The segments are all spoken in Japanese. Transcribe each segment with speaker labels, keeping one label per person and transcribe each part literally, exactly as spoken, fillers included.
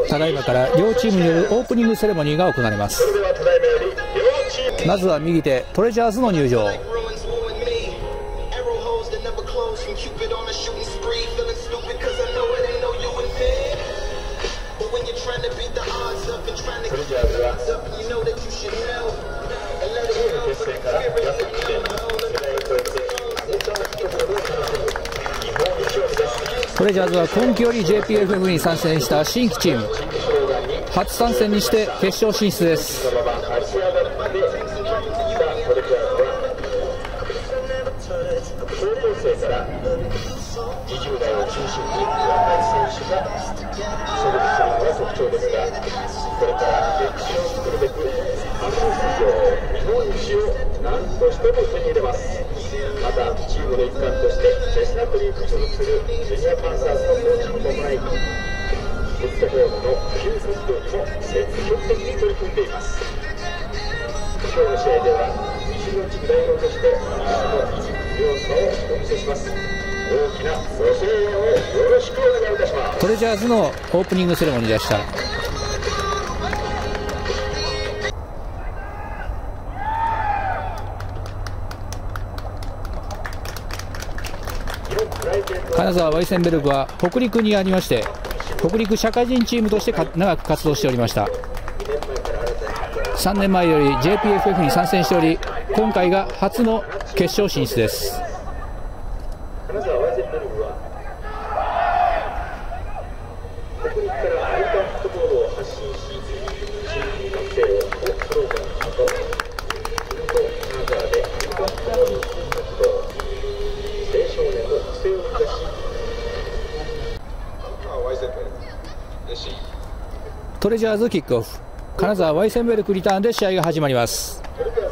Speaker 1: ただいまから両チームによるオープニングセレモニーが行われます。まずは右手トレジャーズの入場。トレジャーズは今季より ジェイピーエフエフ に参戦した新規チーム、初参戦にして決勝進出です。高校生からにじゅう代を中心に若い選手が所属するのが特徴ですが、これから歴史を作るべく初出場日本一を何としても手に入れます。またチームの一環としてチェスナットリーグ所属するジュニアパンサーズのコーチングも行い、フットボールの普及活動にも積極的に取り組んでいます。今日の試合では西の地区代表として西の強さをお見せします。大きなご声援をよろしくお願いいたします。トレジャーズのオープニングセレモニーでした。金沢ワイセンベルグは北陸にありまして、北陸社会人チームとして長く活動しておりました。さんねんまえより ジェイピーエフエフ に参戦しており、今回が初の決勝進出です。金沢ワイセンベルグは北陸からアメリカンフットボールを発信し、新規学生をスローガンの後、すると金沢でアメリカンフットボールの新活動、青少年の育成を目指し、トレジャーズキックオフ、金沢ワイセンベルクリターンで試合が始まります。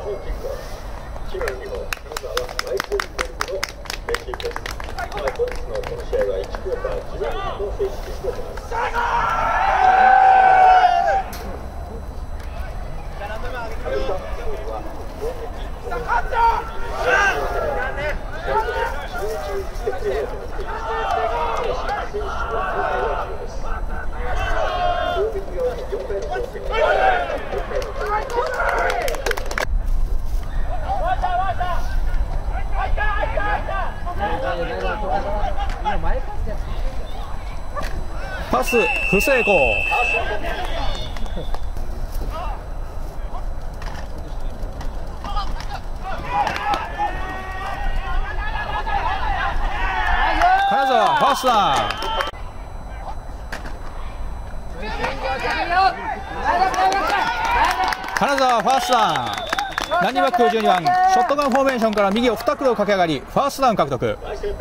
Speaker 1: パス不成功。金沢ファーストダウン。金沢ファーストダウン。ランニングバックじゅうにばん、ショットガンフォーメーションから右をにクロ駆け上がり、ファーストダウン獲得。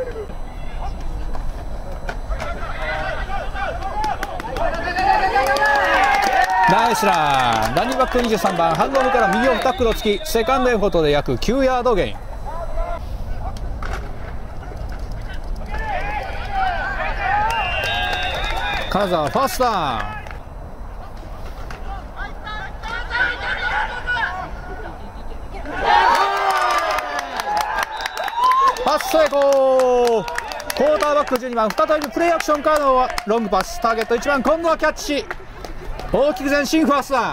Speaker 1: ナイスラン。ランニングバックにじゅうさんばん、ハンドオフから右をにクロつき、セカンドエフォートで約きゅうヤードゲイン。金沢ファーストダウン。パス成功。クォーターバックじゅうにばん、再びプレーアクションからのロングパス、ターゲットいちばん今度はキャッチし、大きく前進、ファーストダウン。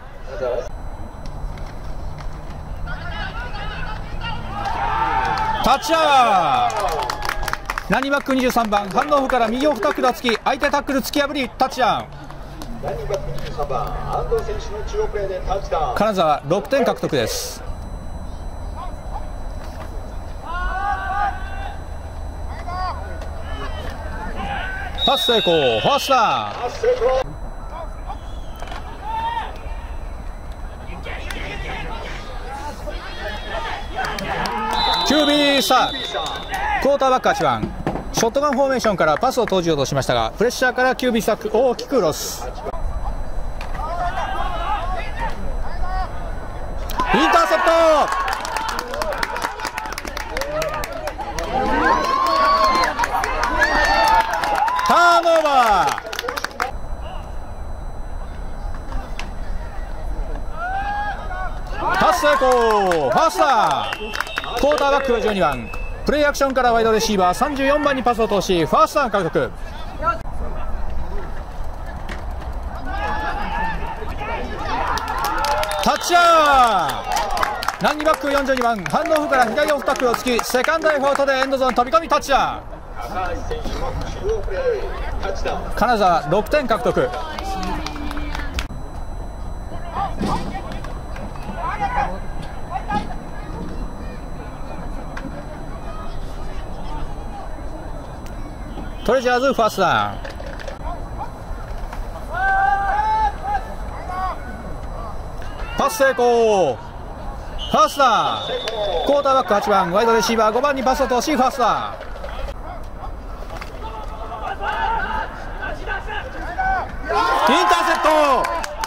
Speaker 1: タッチアウト。ランニングバックにじゅうさんばん、ハンドオフから右をにクロつき、相手タックル突き破りタッチダウン。ランニングバックにじゅうさんばん、安藤選手の中央プレーでタッチダウン。金沢ろくてん獲得です。パス成功、ファーストダウン。キュービースター、クォーターバックはちばん、ショットガンフォーメーションからパスを投じようとしましたが、プレッシャーからキュービースタック大きくロス。インターセプト。ターンオーバー。パス成功、ファーストダウン。クォーターバックはじゅうにばん、プレーアクションからワイドレシーバーさんじゅうよんばんにパスを通し、ファーストダウン獲得。
Speaker 2: タッチャー。ランニバックよんじゅうにばんハンドオフから左オフタックルを突きセカンドエフォートでエンドゾーン飛び込みタッチャー。金沢ろくてん獲得。トレジャーズファーストダウン。パス成功。ファーストダウン。クォーターバックはちばんワイドレシーバーごばんにパスを通しファーストダウン。インターセプト。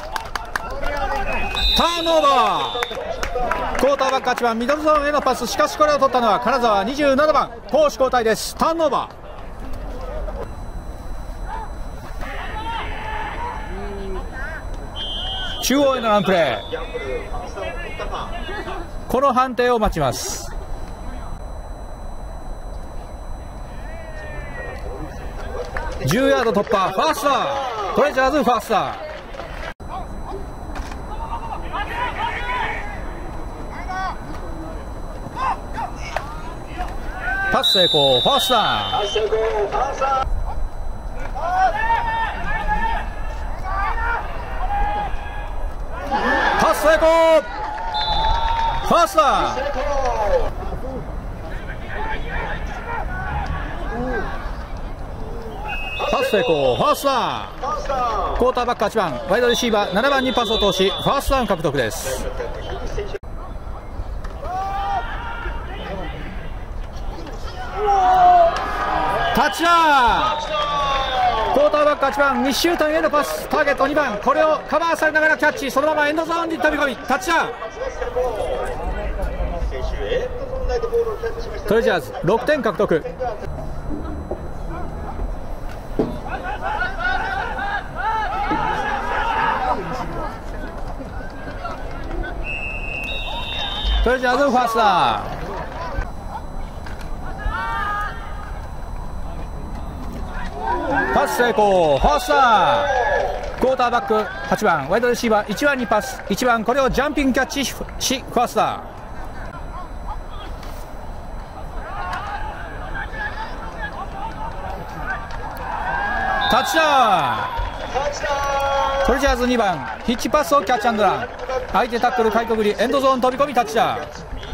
Speaker 2: ターンオーバー。クォーターバックはちばんミドルゾーンへのパス、しかしこれを取ったのは金沢にじゅうななばん攻守交代です。ターンオーバー。中央へのランプレー。この判定を待ちます。じゅうヤード突破。ファーストダウン。トレジャーズファーストダウン。パス成功。ファーストダウン。パス成功。ファーストダウン。パス成功。ファーストダウン。クォーターバックはちばんワイドレシーバーななばんにパスを通しファーストダウン獲得です。タッチダウン。クォーターバックはちばんミッシュートンへのパス、ターゲットにばんこれをカバーされながらキャッチ、そのままエンドゾーンに飛び込みタッチダウン。トレジャーズろくてん獲得。トレジャーズファーストダウン。パス成功。ファーストダウン。クォーターバックはちばんワイドレシーバーいちばんにパス、いちばんこれをジャンピングキャッチしファーストダウン。タッチダウン。トレジャーズにばんヒッチパスをキャッチアンドラン。相手タックルかいくぐりエンドゾーン飛び込みタッチダウン。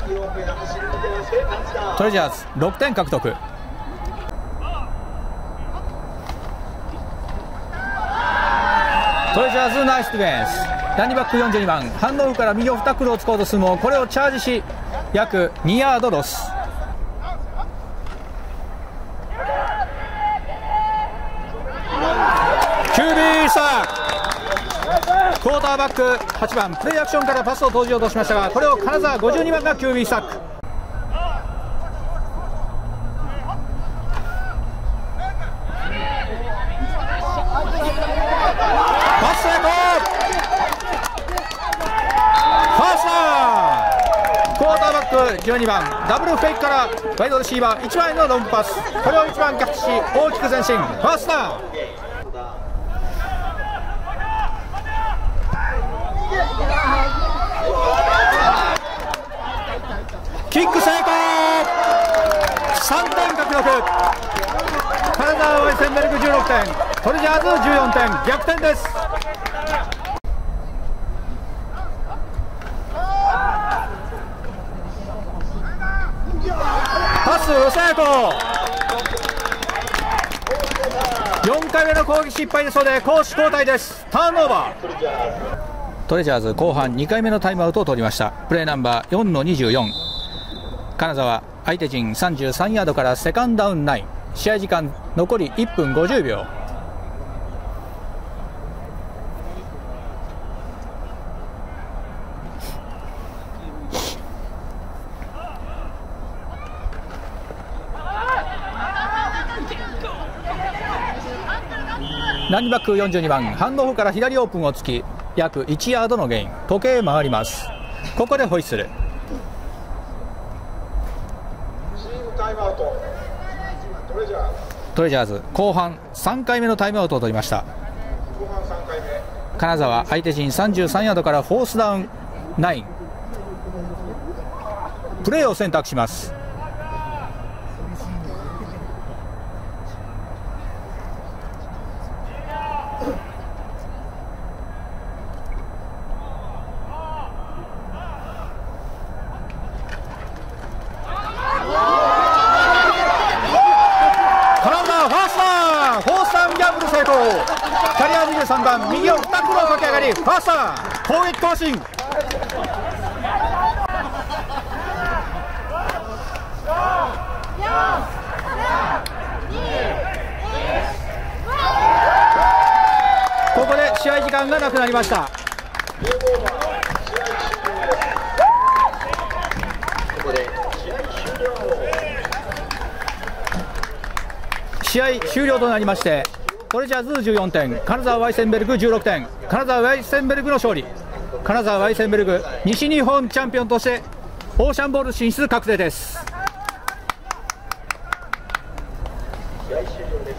Speaker 2: トレジャーズろくてん獲得。トレジャーズナイスディフェンス。ランニバックよんじゅうにばんハンドオフから右オフタックルを突こうとするもこれをチャージし約にヤードロス。キュービーサーク。クォーターバックはちばんプレーアクションからパスを投じようとしましたがこれを金沢ごじゅうにばんがキュービーサーク。パス成功。ファーストダウン。クォーターバックじゅうにばんダブルフェイクからワイドレシーバーいちばんへのロングパス、これをいちばんキャッチし大きく前進。ファーストダウン。キック成功。さんてん獲得。金沢ウェイセンベルグじゅうろくてんトレジャーズじゅうよんてん逆転です。パス成功。よんかいめの攻撃失敗ですので攻守交代です。ターンオーバー。トレジャーズ後半にかいめのタイムアウトを取りました。プレーナンバーよんのにじゅうよん。金沢相手陣さんじゅうさんヤードからセカンドダウンナイン。試合時間残りいっぷんごじゅうびょう。ランニバックよんじゅうにばんハンドオフから左オープンを突き約いちヤードのゲイン。時計回ります。ここでホイッスル。トレジャーズ後半さんかいめのタイムアウトを取りました。金沢相手陣さんじゅうさんヤードからフォースダウンナイン、プレーを選択します。キャリアにじゅうさんばん、右をにクロ駆け上がり、ファースター攻撃更新。ここで試合時間がなくなりました。試合終了となりまして、トレジャーズじゅうよんてん、金沢ワイセンベルグじゅうろくてん、金沢ワイセンベルグの勝利。金沢ワイセンベルグ西日本チャンピオンとしてオーシャンボール進出確定です。
Speaker 1: 試合終了です。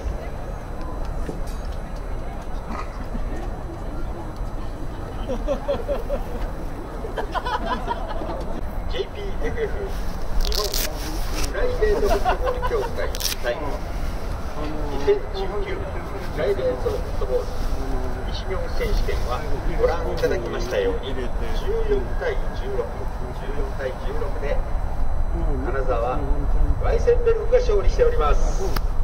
Speaker 1: ジェイピーエフエフ 日本プライベートフットボール協会対にせんじゅうきゅうプライベートフットボール西日本選手権はご覧いただきましたようにじゅうよんたいじゅうろく、じゅうよんたいじゅうろくで金沢ワイセンベルグが勝利しております。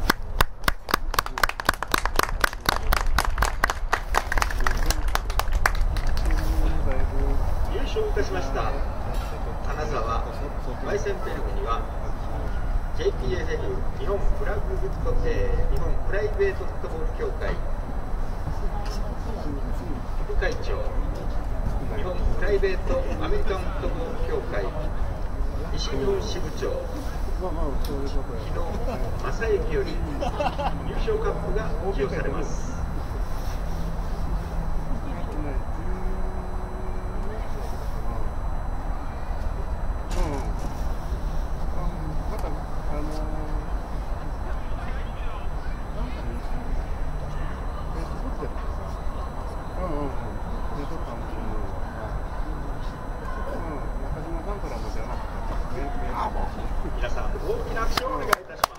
Speaker 1: 優勝いたしました金沢ワイセンベルグには ジェイピーエフエフ 日本フラッグフット、えー、日本プライベートフットボール協会副会長、日本プライベートアメリカンフットボール協会西日本支部長、日野正幸より優勝カップが授与されます。皆さん大きな拍手をお願いいたします。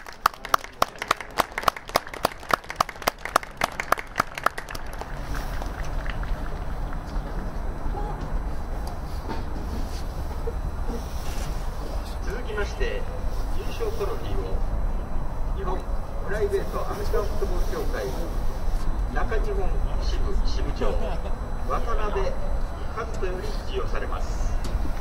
Speaker 1: 続きまして優勝トロフィーを日本プライベートアメリカンフットボール協会中日本支部支部長渡辺和人より授与されます。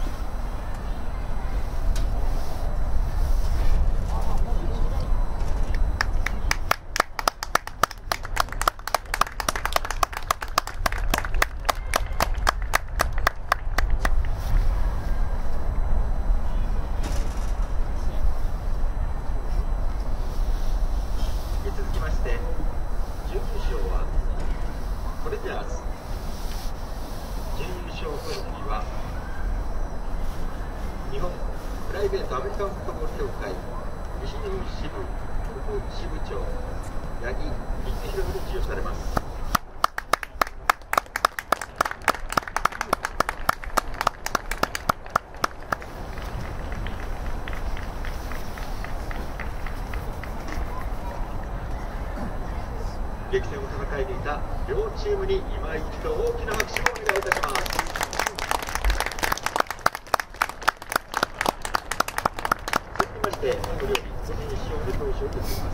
Speaker 1: 続きまして準優勝はトレジャーズ、準優勝トロフィーは日本プライベートアメリカンフットボール協会西日本支部副支部長八木光弘に授与されます。激戦を戦い抜いた両チームに今一度大きな拍手をお願いいたします。続きましてこれより個人賞で表彰を受けています。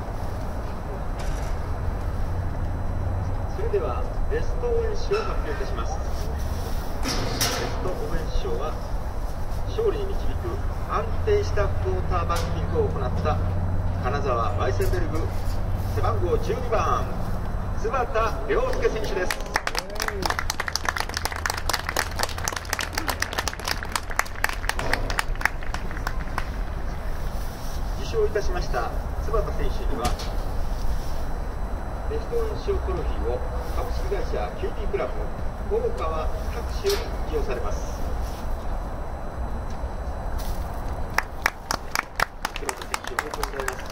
Speaker 1: それではベスト応援賞を発表いたします。ベスト応援賞は勝利に導く安定したクォーターバッティングを行った金沢ワイセンベルグ背番号じゅうにばん津端亮介選手です。受賞いたしました津端選手にはベスト応援賞トロフィーを株式会社キューティークラブ大川拓司より授与されます。津端選手おめでとうございます。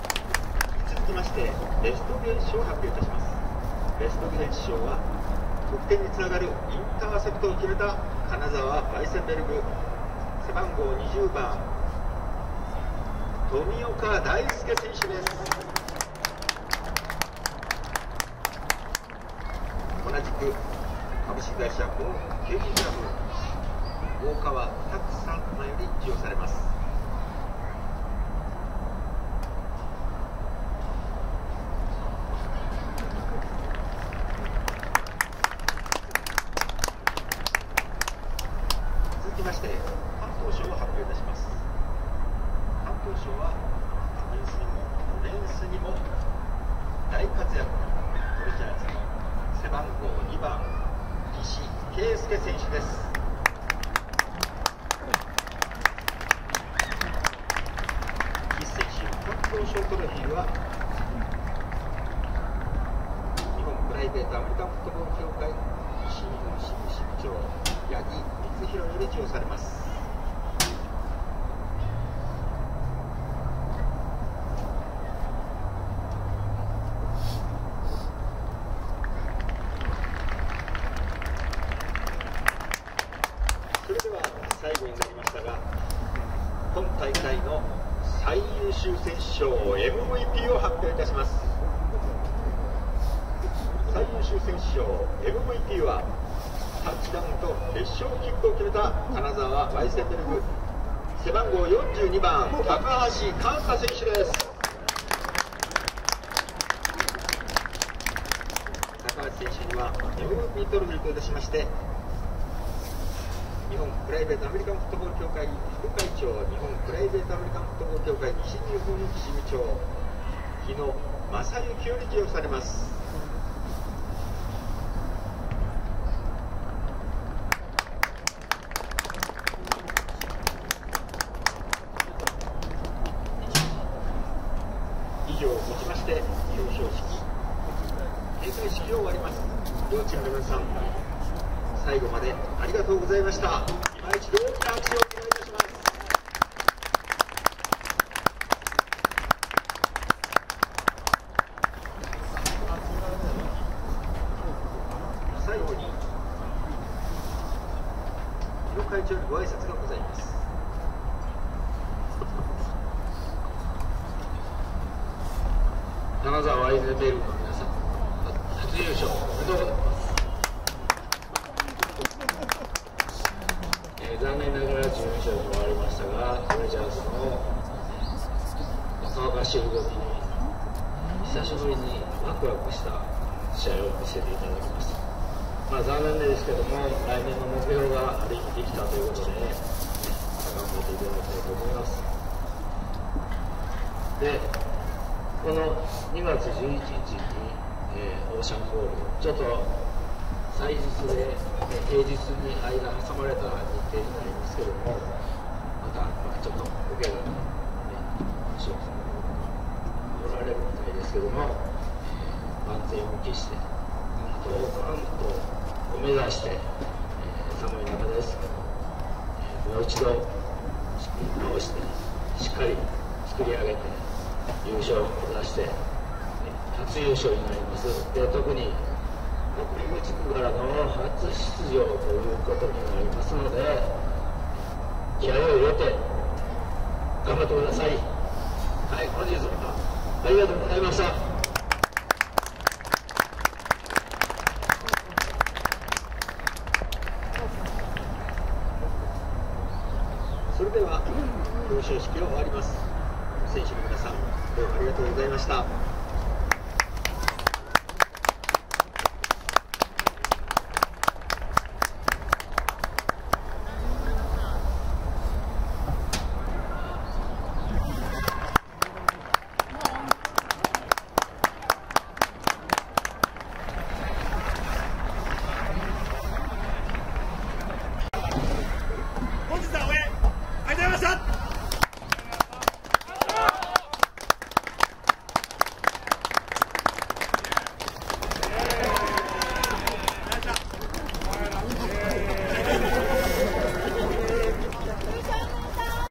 Speaker 1: 続きましてベストゲージ賞を発表いたします。ベストゲージ賞は得点につながるインターセプトを決めた金沢バイセンベルグ、背番号にじゅうばん富岡大輔選手です。同じく株式会社モンケージクラブ大川拓さんより授与されます。続きまして関東賞を発表いたします。関東賞はオフェンスにもオフェンスにも大活躍のトレジャーズの背番号にばん岸圭介選手です。岸選手関東賞トロフィーは日本プライベートアメリカンフットボール協会西日本支部支部長八木光弘より授与されます。それでは最後になりましたが、今大会の最優秀選手賞 エムブイピー を発表いたします。最優秀選手賞 エムブイピー はタッチダウンと決勝キックを決めた金沢バイセンベルグ、背番号よんじゅうにばん高橋寛太選手です。高橋選手には エムブイピー トロフィーといたしまして、日本プライベートアメリカンフットボール協会副会長、日本プライベートアメリカンフットボール協会西日本支部長日野正幸より授与されます。以上をもちまして表彰式閉会式を終わります。両チームの皆さん、最後までありがとうございました。今一度大きな拍手をお願いいたします。最後に日野会長にご挨拶がございます。
Speaker 3: 金沢ワイズベルグの皆さん、初優勝おめでとうございます。残念ながら準優勝に終わりましたが、トレジャーズの若々しい動きに久しぶりにワクワクした試合を見せていただきました。まあ、残念ですけども、来年の目標がある意味できたということで、頑張っていただきたいと思います。で、このにがつじゅういちにちに、えー、オーシャンボール、ちょっと祭日で、平日に間挟まれた日程になりますけども、また、まあ、ちょっとお怪我が、ね、おられるみたいですけども、えー、万全を期して、あと関東を目指して、えー、寒い中ですけども、えー、もう一度仕切り直して、しっかり作り上げて、優勝を目指して、初優勝になります。で、特に北陸地区からの初出場ということになりますので、気合を入れて頑張ってください。はい、本日はありがとうございました。
Speaker 1: それでは表彰式を終わります。選手の皆さん、どうもありがとうございました。